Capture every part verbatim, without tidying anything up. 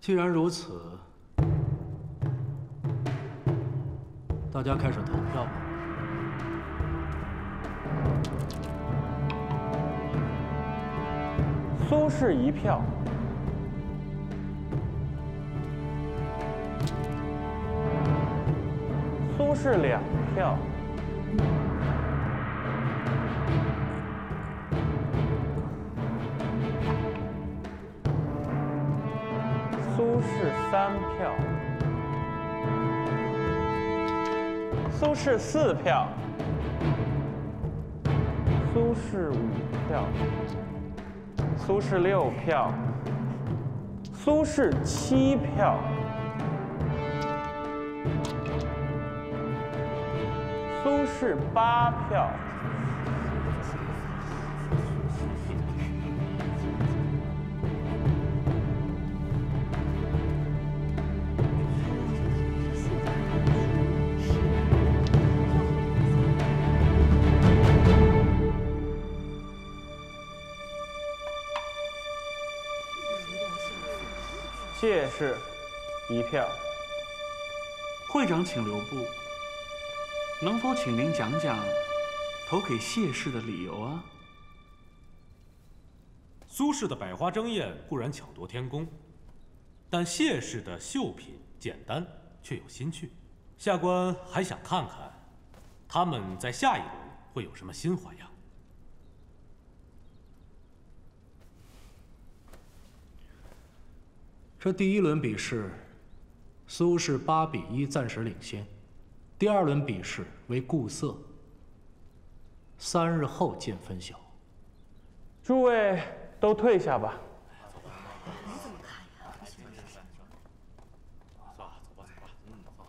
既然如此，大家开始投票吧。 苏轼一票。 苏轼两票，苏轼三票，苏轼四票，苏轼五票，苏轼六票，苏轼七票。 苏轼八票，谢氏一票。 会长，请留步。 能否请您讲讲投给谢氏的理由啊？ 苏轼的百花争艳固然巧夺天工，但谢氏的绣品简单却有新趣。下官还想看看，他们在下一轮会有什么新花样。 这第一轮比试，苏轼八比一暂时领先。 第二轮比试为固色，三日后见分晓。 诸位都退下吧。 你怎么看呀？ 走吧，走吧，走吧。嗯，走。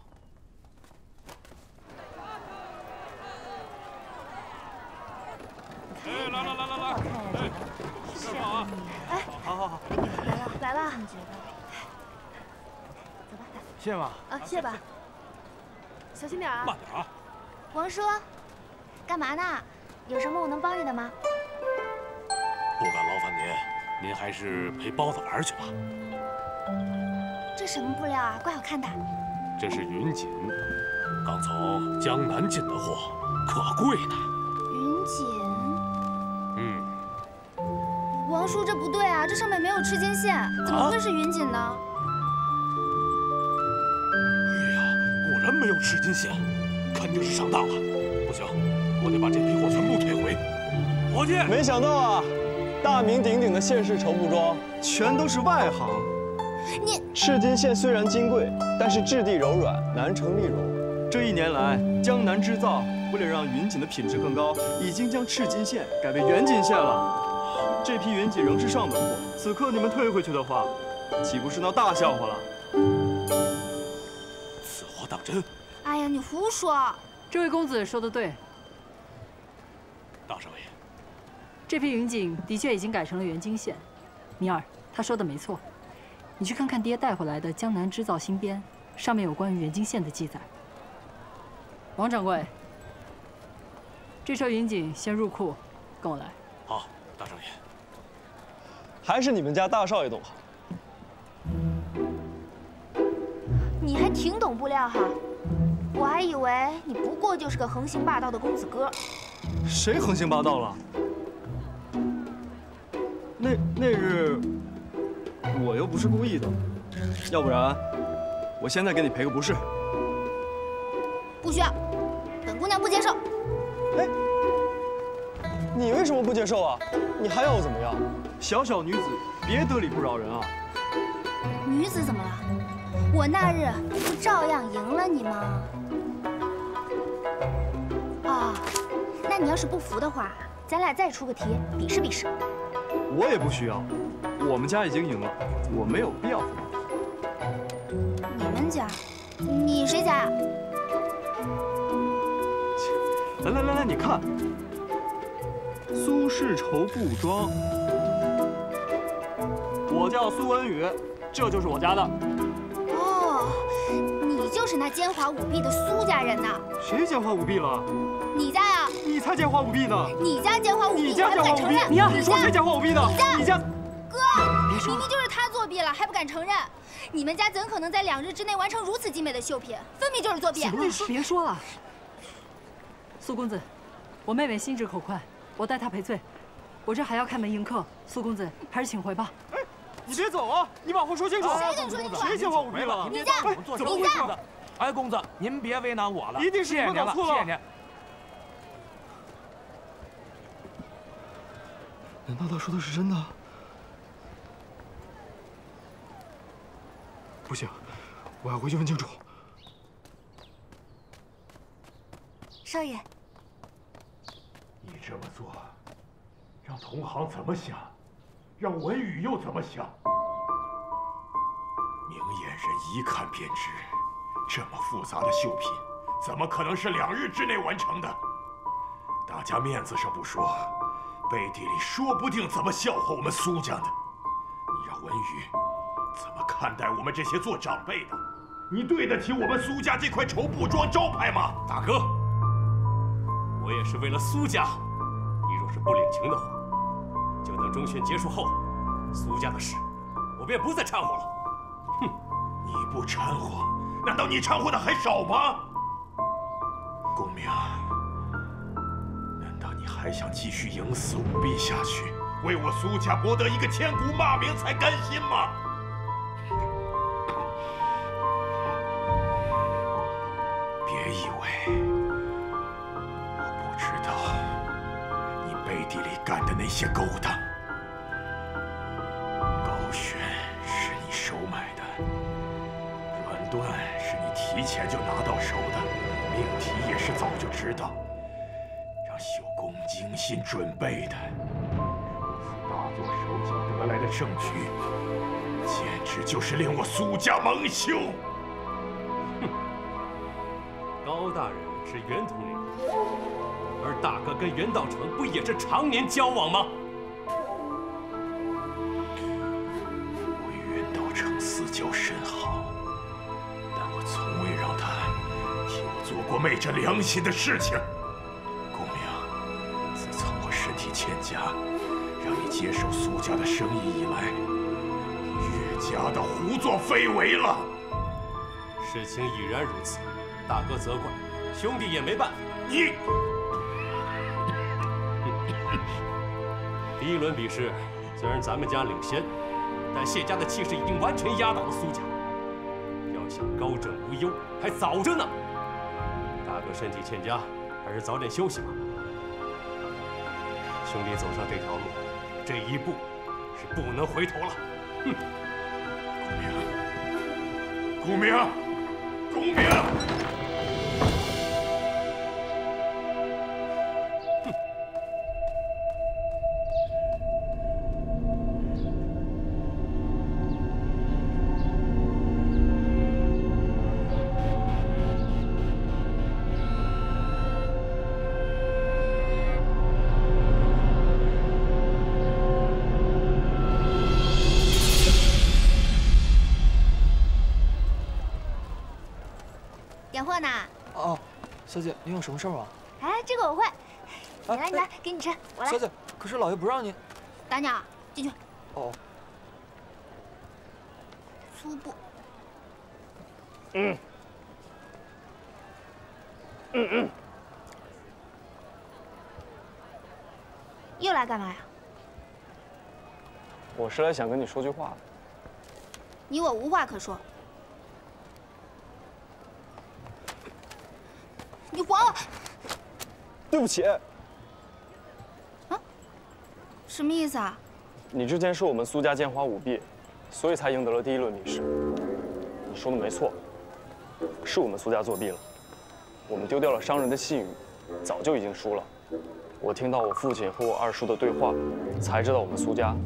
哎，来来来来来，哎，是啊， 哎， 好好好， 来了来了，你觉得？走吧， 谢吧。 啊，谢吧。 小心点啊！ 慢点啊！ 王叔，干嘛呢？有什么我能帮你的吗？ 不敢劳烦您，您还是陪包子玩去吧。 这什么布料啊？怪好看的。 这是云锦，刚从江南进的货，可贵呢。 云锦。 嗯。 王叔，这不对啊！这上面没有赤金线，怎么会是云锦呢？啊果然没有赤金线，肯定是上当了。不行，我得把这批货全部退回。伙计， 没想到啊，大名鼎鼎的谢氏绸布庄，全都是外行。 你赤金线虽然金贵，但是质地柔软，难成丽绒。 这一年来，江南织造为了让云锦的品质更高，已经将赤金线改为圆金线了。这批云锦仍是上等货，此刻你们退回去的话，岂不是闹大笑话了？ 当真？ 哎呀，你胡说！ 这位公子说的对， 大少爷， 这批云锦的确已经改成了圆金线。米尔，他说的没错，你去看看爹带回来的《江南织造新编》，上面有关于圆金线的记载。王掌柜，这车云锦先入库，跟我来。 好，大少爷。 还是你们家大少爷懂行。 你还挺懂布料哈，我还以为你不过就是个横行霸道的公子哥。 谁横行霸道了？那那日我又不是故意的，要不然我现在给你赔个不是。 不需要，本姑娘不接受。 哎，你为什么不接受啊？你还要我怎么样？ 小小女子，别得理不饶人啊！ 女子怎么了？ 我那日不照样赢了你吗？啊，那你要是不服的话，咱俩再出个题，比试比试。 我也不需要，我们家已经赢了，我没有必要服。 你们家？你谁家呀？ 来来来来，你看，苏轼绸布庄，我叫苏文宇，这就是我家的。 你就是那奸猾舞弊的苏家人呐！ 谁奸猾舞弊了？ 你家呀！ 你才奸猾舞弊呢！ 你家奸猾舞弊， 你家奸猾舞弊！ 你你说谁奸猾舞弊呢？你家， 哥， 明明就是他作弊了，还不敢承认。你们家怎可能在两日之内完成如此精美的绣品？分明就是作弊！ 行了，别说了。苏公子，我妹妹心直口快，我带她赔罪。我这还要开门迎客，苏公子还是请回吧。 哎，你别走啊！你往后说清楚。 谁跟你说清楚？ 谁见花舞弊了？ 你在， 怎么回事？ 哎，公子，您别为难我了， 一定是你们搞错了。 谢谢您。 难道他说的是真的？不行，我要回去问清楚。 少爷， 你这么做，让同行怎么想？让文宇又怎么想？明眼人一看便知，这么复杂的绣品，怎么可能是两日之内完成的？大家面子上不说，背地里说不定怎么笑话我们苏家的。你让文宇怎么看待我们这些做长辈的？你对得起我们苏家这块绸布庄招牌吗？ 大哥，我也是为了苏家。你若是不领情的话，就等中选结束后，苏家的事，我便不再掺和了。 哼，你不掺和，难道你掺和的还少吗？公明，难道你还想继续营私舞弊下去，为我苏家博得一个千古骂名才甘心吗？别以为我不知道你背地里干的那些勾当。高轩是你收买的，软缎是你提前就拿到手的，命题也是早就知道，让绣工精心准备的。如此大作手脚得来的证据，简直就是令我苏家蒙羞。 高大人是袁统领，而大哥跟袁道成不也是常年交往吗？ 我与袁道成私交甚好，但我从未让他替我做过昧着良心的事情。公明，自从我身体欠佳，让你接手苏家的生意以来，你越加的胡作非为了。 事情已然如此。大哥责怪，兄弟也没办法。 你， 第一轮比试虽然咱们家领先，但谢家的气势已经完全压倒了苏家。要想高枕无忧，还早着呢。大哥身体欠佳，还是早点休息吧。兄弟走上这条路，这一步是不能回头了。哼！ 公明，公明，公明！ 点货呢？ 哦，小姐，你有什么事吗？ 哎，这个我会。你来，你来，给你吃。我来。 小姐，可是老爷不让你。 大鸟，进去。 哦。 粗布。 嗯。嗯嗯。 又来干嘛呀？ 我是来想跟你说句话的。 你我无话可说。你还我！ 对不起。 啊？什么意思啊？ 你之前说我们苏家奸猾舞弊，所以才赢得了第一轮比试。你说的没错，是我们苏家作弊了。我们丢掉了商人的信誉，早就已经输了。我听到我父亲和我二叔的对话，才知道我们苏家。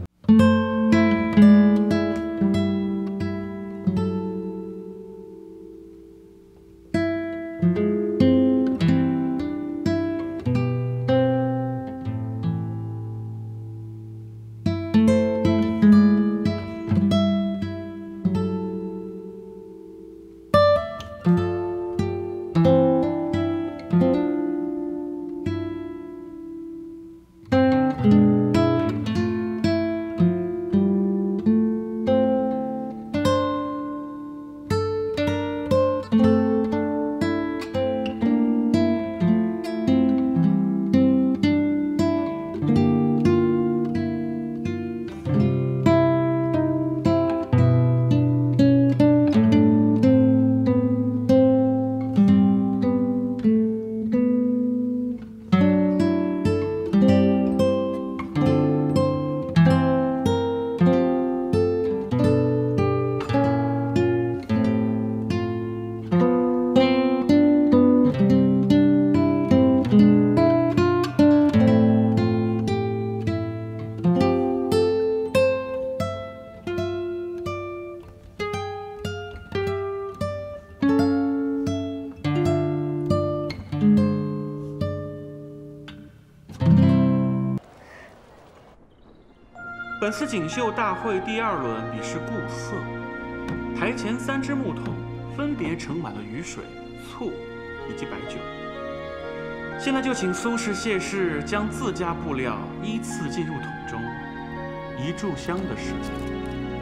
本次锦绣大会第二轮比试固色，台前三只木桶分别盛满了雨水、醋以及白酒。现在就请苏氏谢氏将自家布料依次进入桶中，一炷香的时间。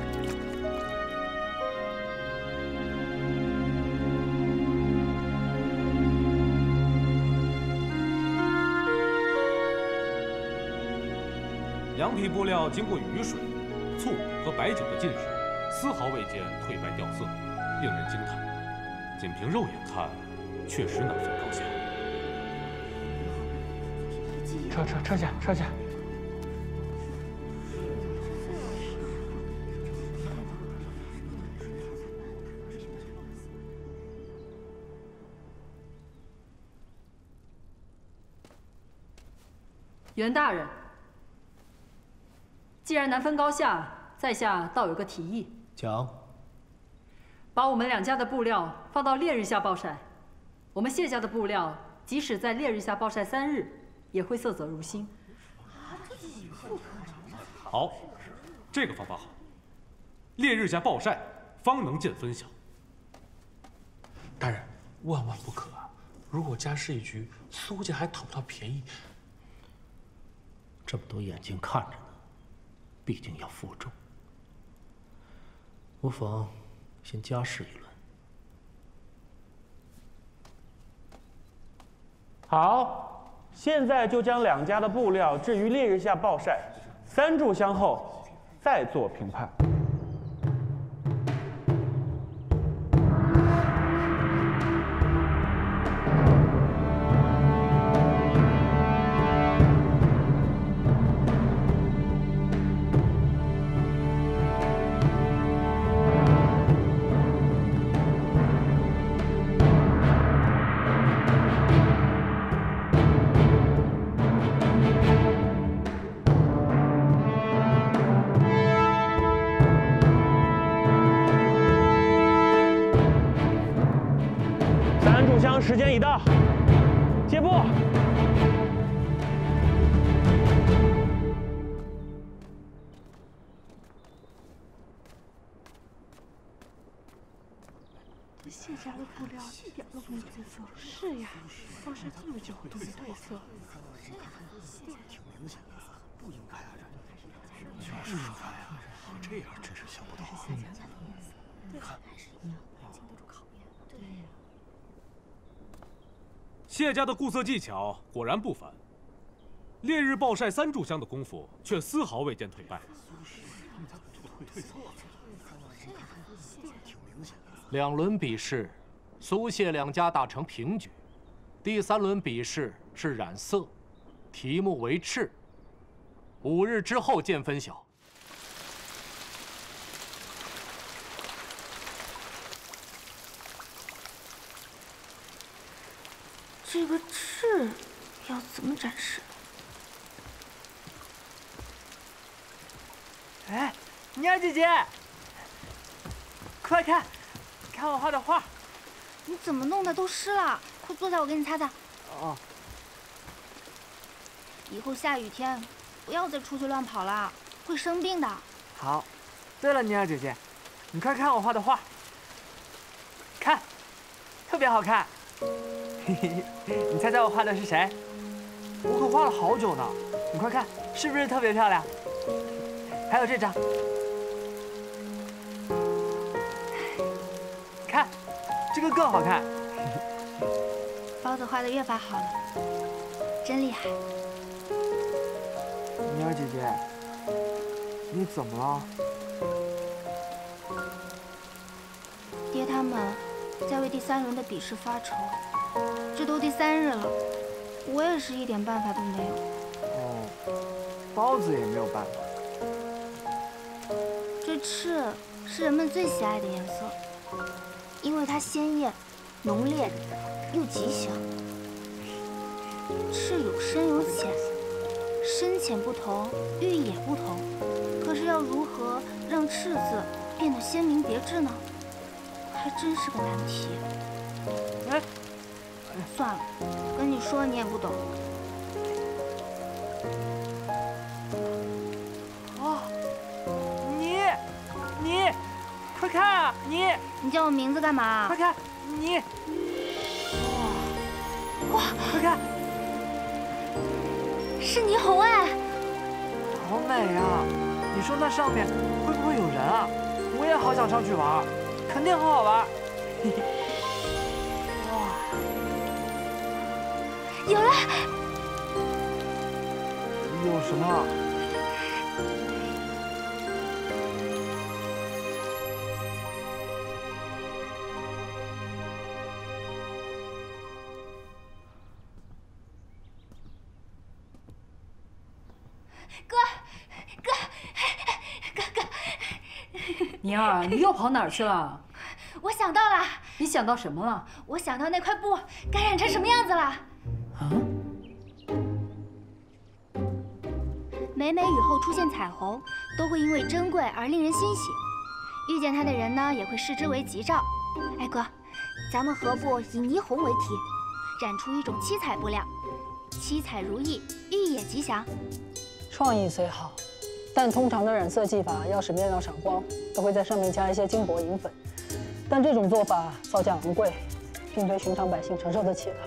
羊皮布料经过雨水、醋和白酒的浸湿，丝毫未见褪白掉色，令人惊叹。仅凭肉眼看，确实难分高下。 撤撤撤下撤下！ 袁大人。 既然难分高下，在下倒有个提议。 讲。 把我们两家的布料放到烈日下暴晒，我们谢家的布料即使在烈日下暴晒三日，也会色泽如新。 好，这个方法好。烈日下暴晒，方能见分晓。 大人，万万不可啊！如果家事一局，苏家还讨不到便宜。 这么多眼睛看着呢。 毕竟要负重，无妨先加试一轮。 好，现在就将两家的布料置于烈日下暴晒，三炷香后再做评判。 时间已到，接布。 谢家的布料一点都不褪色。是呀，暴晒这么久都没褪色。是呀， 挺明显的，不应该啊，这就是不应该啊，这样真是想不到。 你看， 经得住考验。对呀。 谢家的固色技巧果然不凡，烈日暴晒三炷香的功夫，却丝毫未见颓败。 两轮比试，苏谢两家打成平局。第三轮比试是染色，题目为赤。五日之后见分晓。 这个赤要怎么展示？ 哎，妮儿姐姐，快看，看我画的画。 你怎么弄的？都湿了！快坐下，我给你擦擦。 哦。 以后下雨天不要再出去乱跑了，会生病的。 好。对了，妮儿姐姐，你快看我画的画，看，特别好看。 嘿嘿，你猜猜我画的是谁？我可画了好久呢。你快看，是不是特别漂亮？还有这张，看，这个更好看。 包子画的越发好了，真厉害。 妮儿姐姐，你怎么了？ 爹他们在为第三轮的比试发愁。 这都第三日了，我也是一点办法都没有。 哦，包子也没有办法。 这赤是人们最喜爱的颜色，因为它鲜艳、浓烈又吉祥。赤有深有浅，深浅不同，寓意也不同。可是要如何让赤字变得鲜明别致呢？还真是个难题。 哎。 算了，跟你说你也不懂。 哦， 快看啊！你你叫我名字干嘛？ 快看你！哇哇！快看， 是霓虹哎！ 好美啊！你说那上面会不会有人啊？我也好想上去玩，肯定很好玩。嘿嘿。哇！ 有了！ 有什么？ 哥，哥，哥哥， 宁儿，你又跑哪儿去了？ 我想到了。 你想到什么了？ 我想到那块布感染成什么样子了。 啊？ 每每雨后出现彩虹，都会因为珍贵而令人欣喜。遇见它的人呢，也会视之为吉兆。哎，哥，咱们何不以霓虹为题，染出一种七彩布料，七彩如意，寓也吉祥。 创意虽好，但通常的染色技法要使面料闪光，都会在上面加一些金箔银粉。但这种做法造价昂贵，并非寻常百姓承受得起的。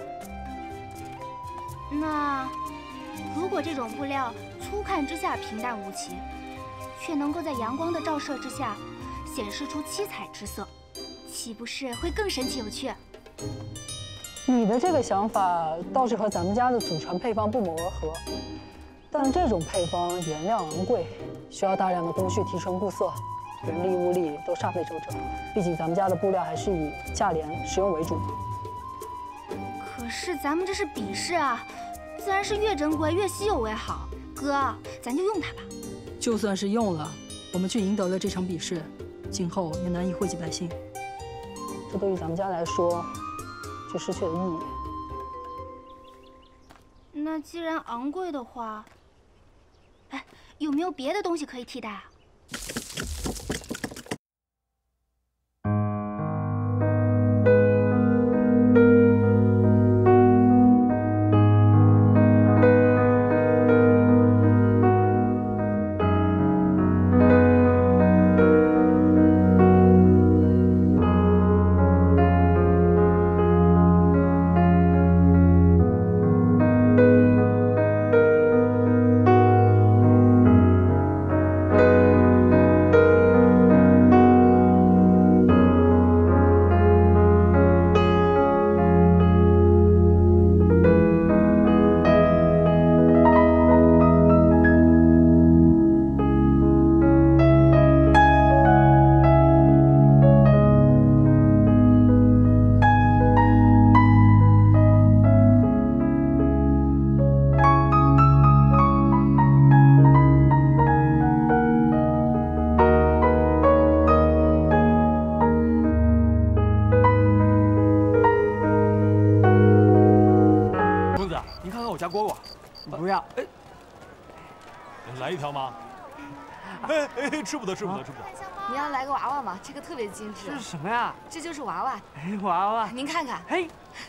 那如果这种布料初看之下平淡无奇，却能够在阳光的照射之下显示出七彩之色，岂不是会更神奇有趣？ 你的这个想法倒是和咱们家的祖传配方不谋而合。 但这种配方原料昂贵，需要大量的工序提纯固色，人力物力都煞费周折。毕竟咱们家的布料还是以价廉实用为主。 可是咱们这是比试啊，自然是越珍贵越稀有为好。哥，咱就用它吧。 就算是用了，我们却赢得了这场比试，今后也难以惠及百姓。 这对于咱们家来说，就失去了意义。 那既然昂贵的话， 哎，有没有别的东西可以替代啊？ 蝈蝈， 不要！哎， 来一条吗？哎哎，吃不得，吃不得，吃不得！ 您要来个娃娃吗？这个特别精致。 这是什么呀？ 这就是娃娃。 哎，娃娃， 您看看。 嘿，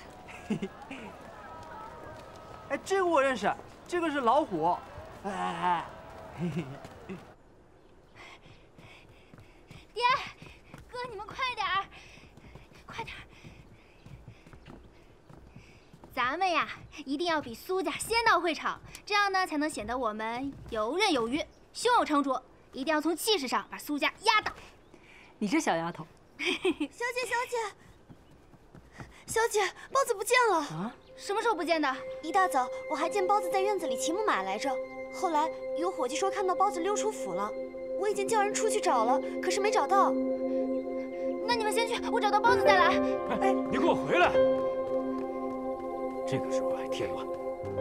哎，这个我认识，这个是老虎。哎哎哎，嘿嘿。 爹，哥，你们快点儿，快点儿！ 咱们呀，一定要比苏家先到会场，这样呢才能显得我们游刃有余、胸有成竹。一定要从气势上把苏家压倒。 你这小丫头， 小姐，小姐，小姐，包子不见了啊！什么时候不见的？ 一大早我还见包子在院子里骑木马来着，后来有伙计说看到包子溜出府了，我已经叫人出去找了，可是没找到。 那你们先去，我找到包子再来。 哎，你给我回来！ 这个时候还添乱。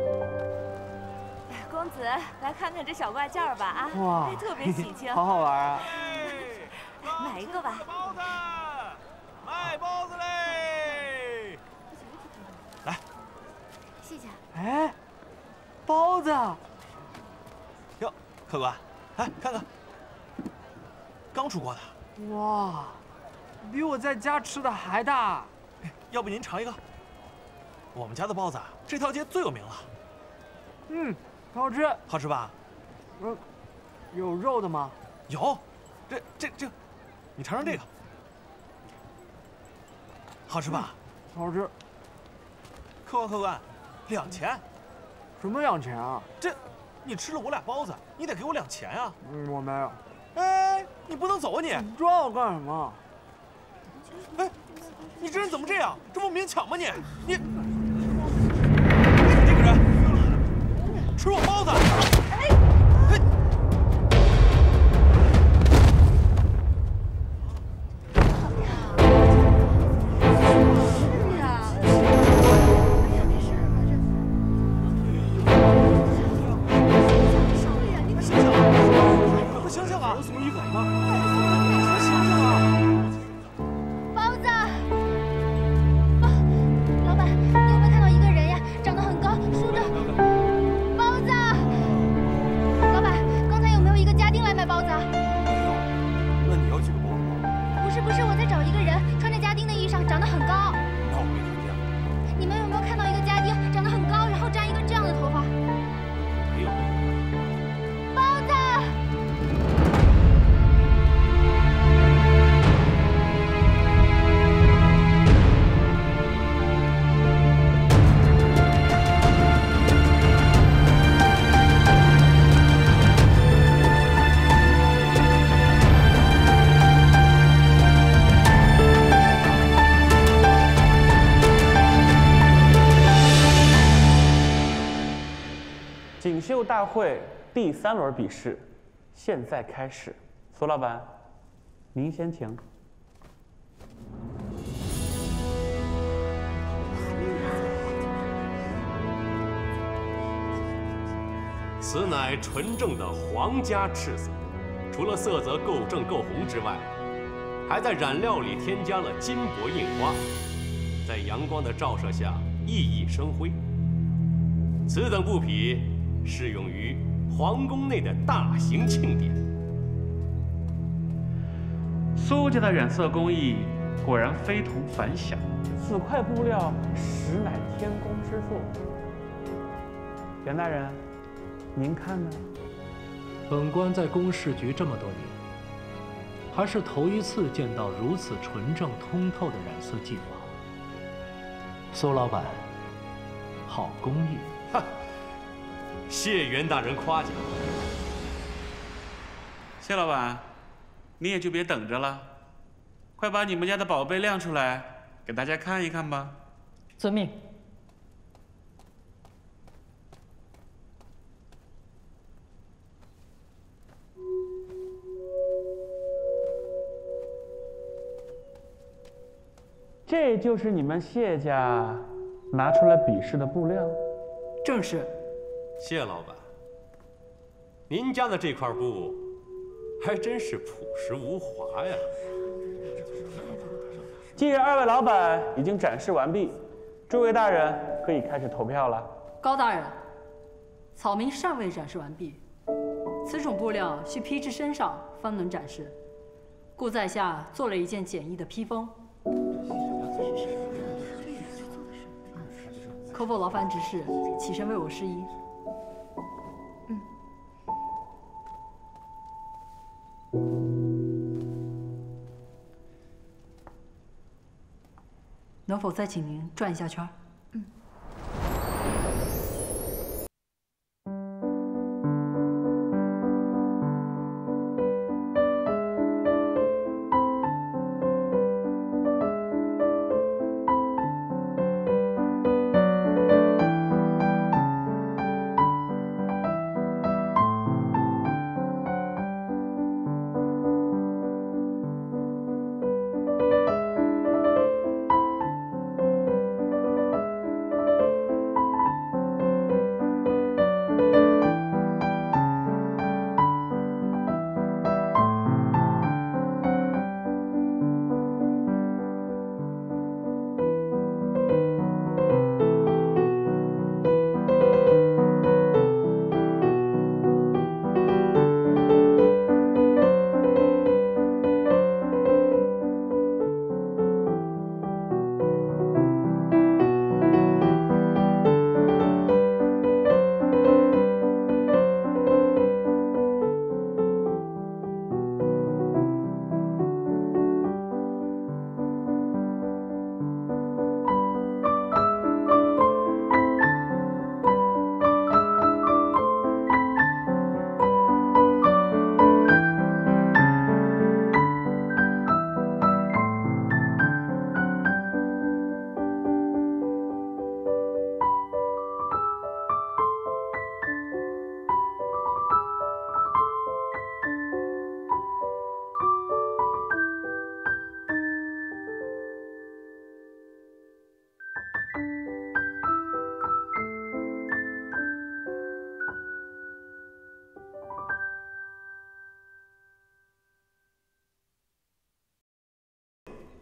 公子，来看看这小挂件儿吧啊！ 哇， 特别喜庆， 好好玩啊！ 买一个吧。 包子，卖包子嘞！来， 谢谢。 哎，包子。 哟，客官，哎，看看，刚出锅的。 哇，比我在家吃的还大。 要不您尝一个？ 我们家的包子，这条街最有名了。 嗯，好吃。 好吃吧？ 嗯，有肉的吗？ 有，这这这， 你尝尝这个，好吃吧？ 好吃。 客官，客官，两钱。 什么两钱啊？ 这，你吃了我俩包子，你得给我两钱啊。 嗯，我没有。 哎，你不能走啊你！ 你抓我干什么？ 哎，你这人怎么这样？这不明抢吗你？你，你这个人，吃我包子！哎，哎。 锦绣大会第三轮比试，现在开始。苏老板，您先请。 此乃纯正的皇家赤色，除了色泽够正够红之外，还在染料里添加了金箔印花，在阳光的照射下熠熠生辉。此等布匹适用于皇宫内的大型庆典。 苏家的染色工艺果然非同凡响， 此块布料实乃天工之作。袁大人，您看呢？ 本官在宫试局这么多年，还是头一次见到如此纯正通透的染色技法。苏老板，好工艺！ 哈，谢袁大人夸奖。 谢老板，你也就别等着了，快把你们家的宝贝亮出来，给大家看一看吧。 遵命。 这就是你们谢家拿出来比试的布料？ 正是。 谢老板，您家的这块布还真是朴实无华呀。 既然二位老板已经展示完毕，诸位大人可以开始投票了。 高大人，草民尚未展示完毕，此种布料需披至身上方能展示，故在下做了一件简易的披风。可否劳烦执事起身为我施衣？ 嗯。 能否再请您转一下圈？ 嗯。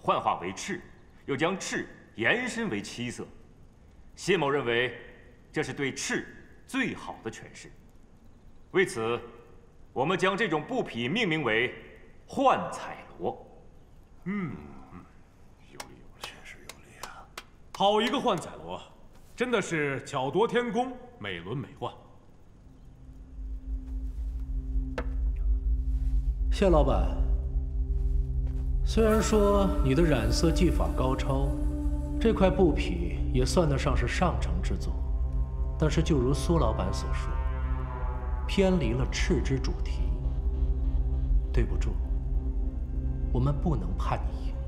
幻化为赤，又将赤延伸为七色。谢某认为，这是对赤最好的诠释。为此，我们将这种布匹命名为“幻彩罗”。 嗯嗯，有理有理，确实有理啊！好一个幻彩罗，真的是巧夺天工，美轮美奂。 谢老板，虽然说你的染色技法高超，这块布匹也算得上是上乘之作，但是就如苏老板所说，偏离了赤之主题。对不住，我们不能判你赢。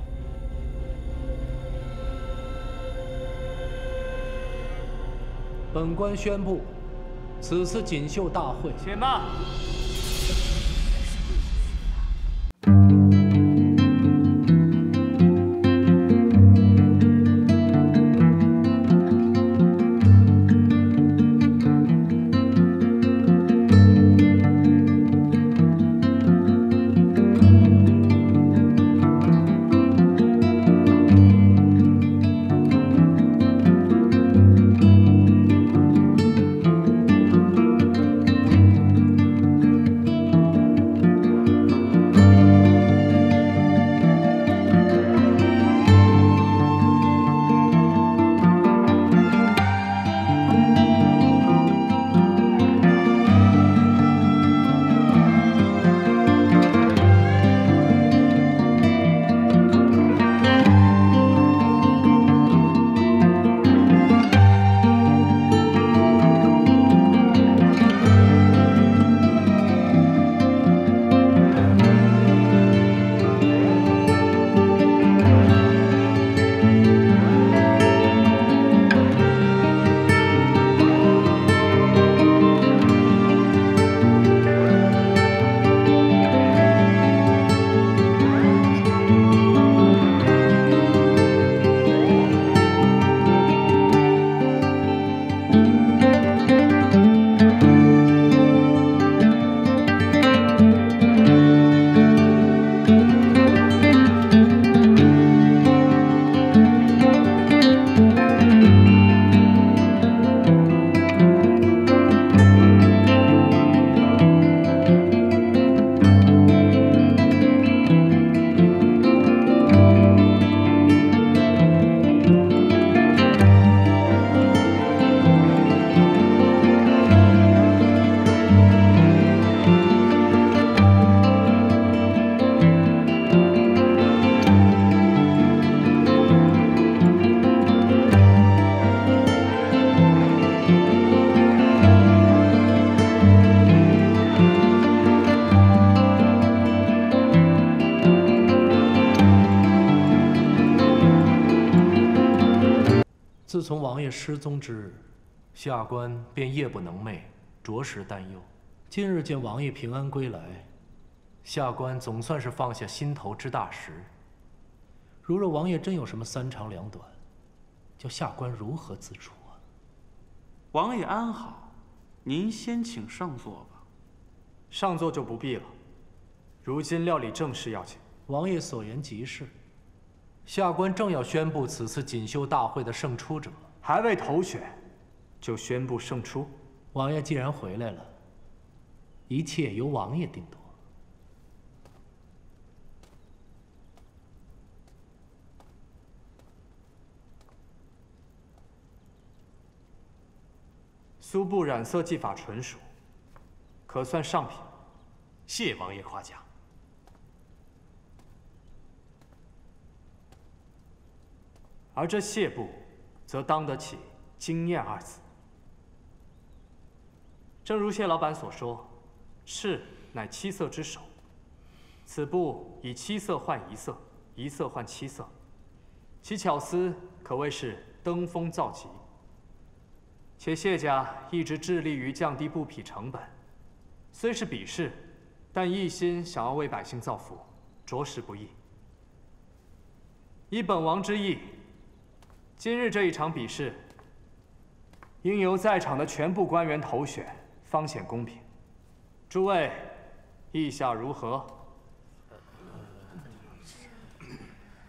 本官宣布，此次锦绣大会， 且慢。 自从王爷失踪之日，下官便夜不能寐，着实担忧。今日见王爷平安归来，下官总算是放下心头之大石。如若王爷真有什么三长两短，叫下官如何自处啊？ 王爷安好，您先请上座吧。 上座就不必了，如今料理正事要紧。 王爷所言极是。下官正要宣布此次锦绣大会的胜出者， 还未投选，就宣布胜出。 王爷既然回来了，一切由王爷定夺。 苏部染色技法纯熟，可算上品。 谢王爷夸奖。 而这谢部，则当得起“惊艳”二字。正如谢老板所说，赤乃七色之首，此部以七色换一色，一色换七色，其巧思可谓是登峰造极。且谢家一直致力于降低布匹成本，虽是比试，但一心想要为百姓造福，着实不易。依本王之意，今日这一场比试，应由在场的全部官员投选，方显公平。诸位，意下如何？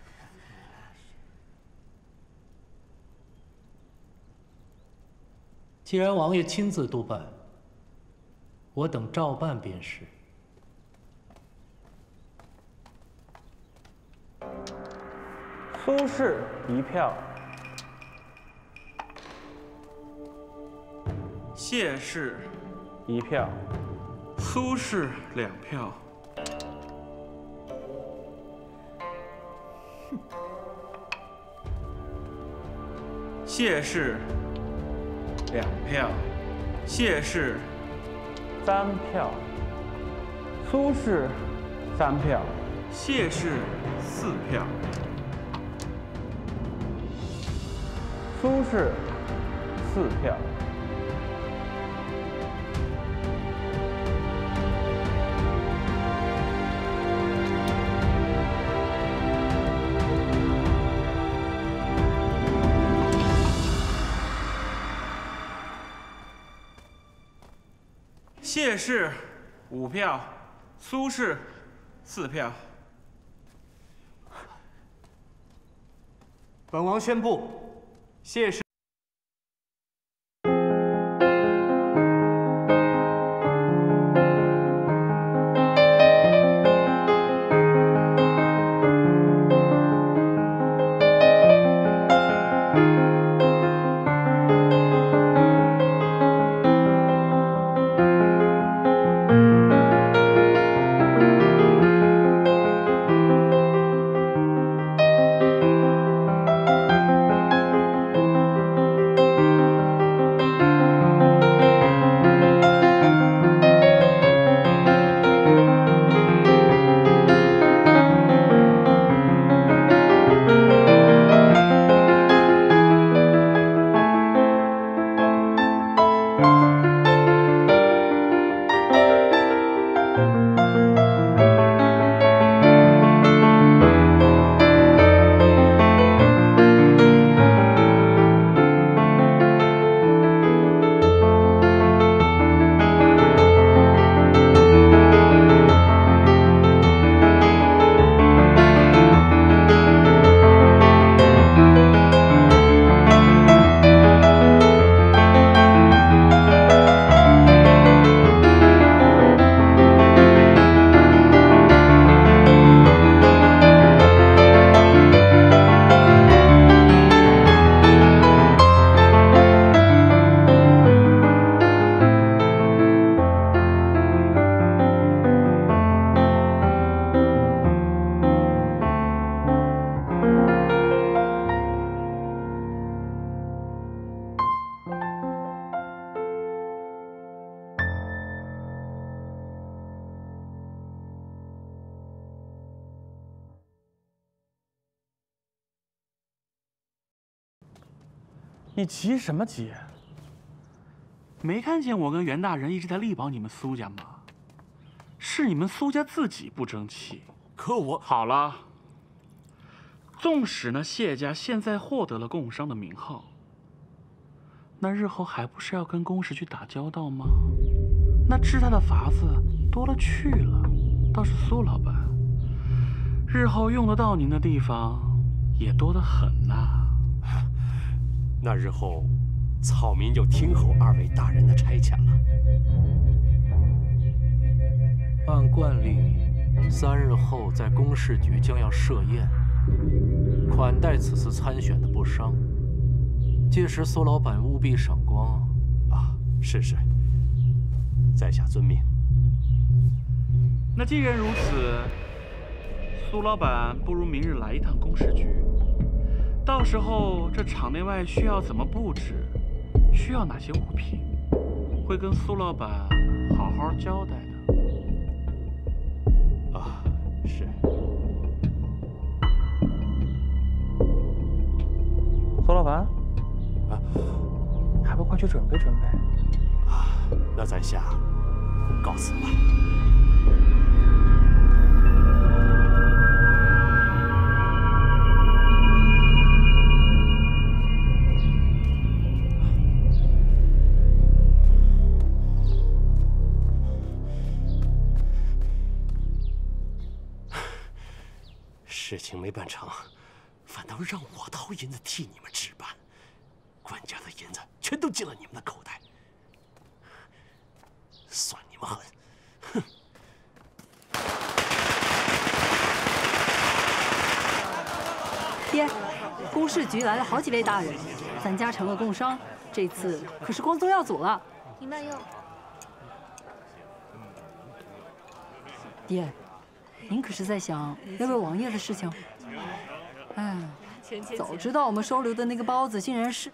既然王爷亲自督办，我等照办便是。 苏轼一票。 谢氏一票。 苏轼两票。谢氏两票。谢氏三票。苏轼三票。 谢氏四票。 苏轼四票。 谢氏五票，苏轼四票。 本王宣布，谢氏。 你急什么急？没看见我跟袁大人一直在力保你们苏家吗？是你们苏家自己不争气。 可我…… 好了，纵使那谢家现在获得了贡商的名号，那日后还不是要跟公使去打交道吗？那治他的法子多了去了，倒是苏老板，日后用得到您的地方也多得很呐。 那日后，草民就听候二位大人的差遣了。 按惯例，三日后在公事局将要设宴，款待此次参选的不商。届时苏老板务必赏光。 啊，是是，在下遵命。 那既然如此，苏老板不如明日来一趟公事局。到时候这场内外需要怎么布置，需要哪些物品，会跟苏老板好好交代的。 啊，是。 苏老板， 啊， 还不快去准备准备？ 啊，那在下告辞了。事情没办成，反倒让我掏银子替你们置办， 官家的银子全都进了你们的口袋，算你们狠！哼！ 爹，公事局来了好几位大人，咱家成了共商，这次可是光宗耀祖了。 你慢用。 爹，您可是在想那位王爷的事情？哎，早知道我们收留的那个包子竟然是……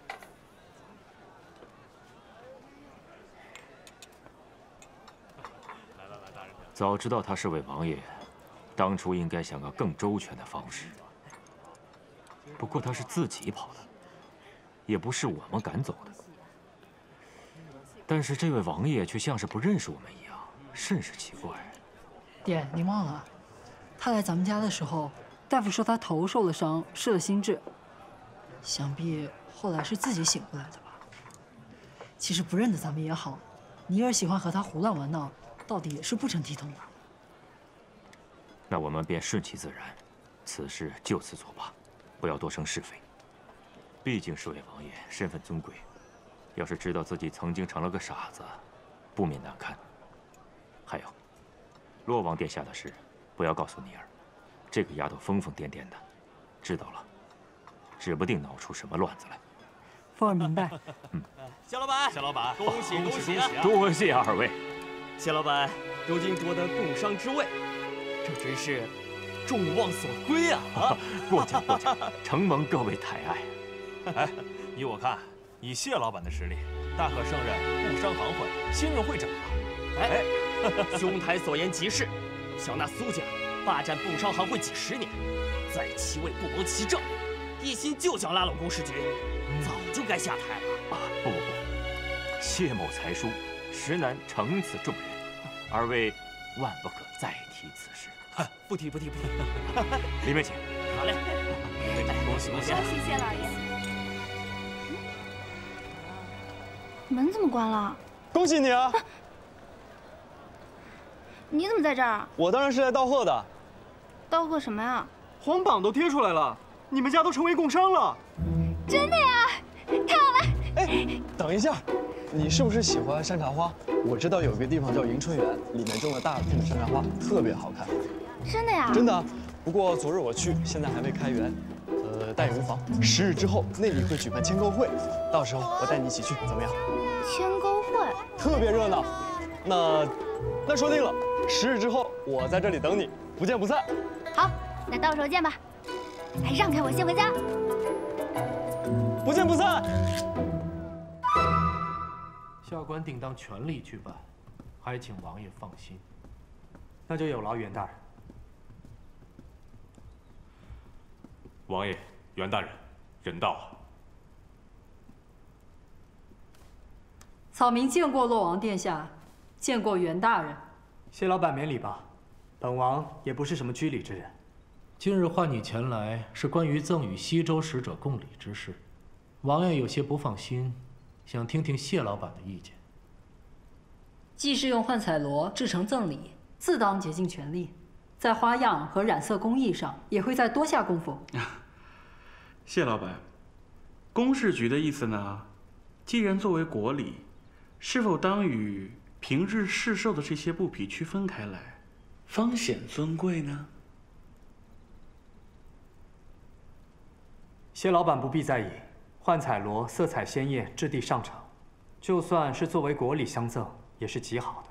早知道他是位王爷，当初应该想个更周全的方式。不过他是自己跑的，也不是我们赶走的。但是这位王爷却像是不认识我们一样，甚是奇怪。 爹，您忘了，他来咱们家的时候，大夫说他头受了伤，失了心智，想必后来是自己醒过来的吧。其实不认得咱们也好，你儿喜欢和他胡乱玩闹，到底也是不成体统的。 那我们便顺其自然，此事就此作罢，不要多生是非。毕竟是位王爷，身份尊贵，要是知道自己曾经成了个傻子，不免难堪。还有，洛王殿下的事，不要告诉妮儿。这个丫头疯疯癫癫的，知道了，指不定闹出什么乱子来。 凤儿明白。 嗯。 谢老板，谢老板，恭喜恭喜啊！ 多谢二位。 谢老板，如今夺得共商之位，这真是众望所归啊！啊， 过奖过奖，承蒙各位抬爱。 哎，依我看，以谢老板的实力，大可胜任共商行会新任会长了。哎，兄台所言极是，想那苏家霸占共商行会几十年，在其位不谋其政，一心就想拉拢公事局，早就该下台了。 啊，不不不，谢某才疏，实难承此重任，二位万不可再提此事。 不提不提不提。 里面请。 好嘞。恭喜恭喜！ 恭喜谢老爷。 门怎么关了？ 恭喜你啊！ 你怎么在这儿？ 我当然是来道贺的。 道贺什么呀？ 皇榜都贴出来了，你们家都成为共商了。 真的呀！太好了！ 哎，等一下，你是不是喜欢山茶花？我知道有个地方叫迎春园，里面种了大片的山茶花，特别好看。 真的呀？ 真的。不过昨日我去，现在还未开园，呃，待有房。十日之后，那里会举办签购会，到时候我带你一起去，怎么样？ 签购会？ 特别热闹。那，那说定了，十日之后我在这里等你，不见不散。 好，那到时候见吧。哎，让开，我先回家。 不见不散。 下官定当全力去办，还请王爷放心。 那就有劳袁大人。 王爷、袁大人，人到了。 草民见过洛王殿下，见过袁大人。 谢老板免礼吧，本王也不是什么居礼之人。 今日唤你前来，是关于赠与西周使者贡礼之事。王爷有些不放心，想听听谢老板的意见。 既是用幻彩螺制成赠礼，自当竭尽全力。在花样和染色工艺上，也会再多下功夫。 谢老板，公事局的意思呢？既然作为国礼，是否当与平日市售的这些布匹区分开来，方显尊贵呢？ 谢老板不必在意，幻彩螺色彩鲜艳，质地上乘，就算是作为国礼相赠，也是极好的。